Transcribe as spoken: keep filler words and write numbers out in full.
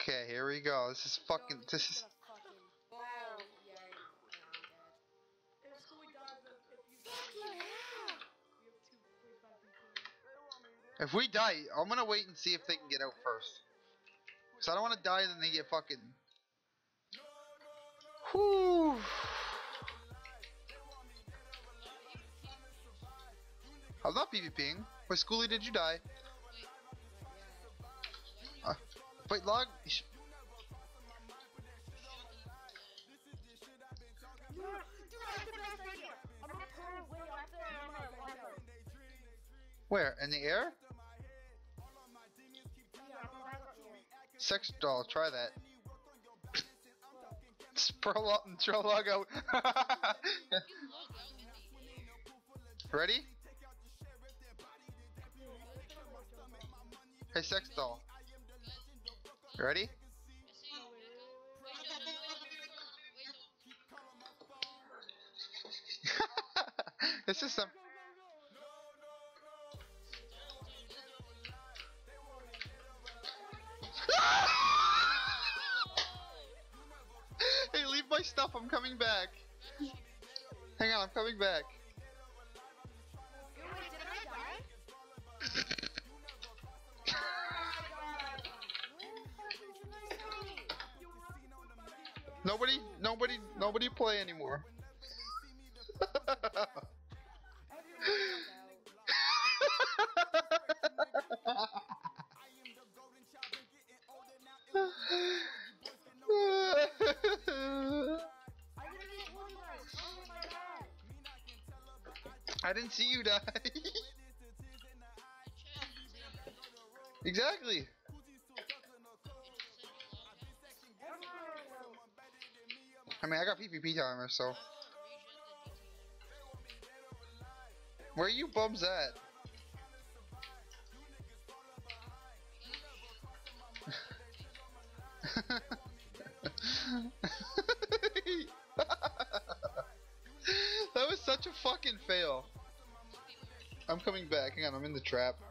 Okay, here we go. This is fucking. This is. Oh, yeah, yeah, yeah. If school dies, if you die, we have two forty-five people. If we die, I'm gonna wait and see if they can get out first. Cause I don't want to die and then they get fucking. Whoo! I'm not PvPing. Wait, Schoolie, did you die? Uh, wait, log. Where? In the air? Sex doll, try that. Pro log, throw log out. Ready? Hey, sex doll. Ready? This is some. Hey, leave my stuff. I'm coming back. Hang on, I'm coming back. Wait, did I die? Nobody, nobody, nobody play anymore. I didn't see you die. Exactly. I mean, I got PvP timer, so. Where are you bums at? That was such a fucking fail. I'm coming back. Hang on, I'm in the trap.